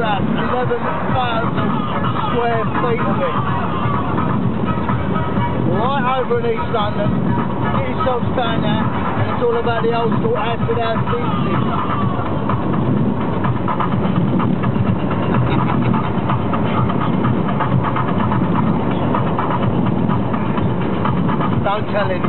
about 11,000 square feet of it. Right over in East London. Get yourselves down there, and it's all about the old school acid house music. Don't tell anyone.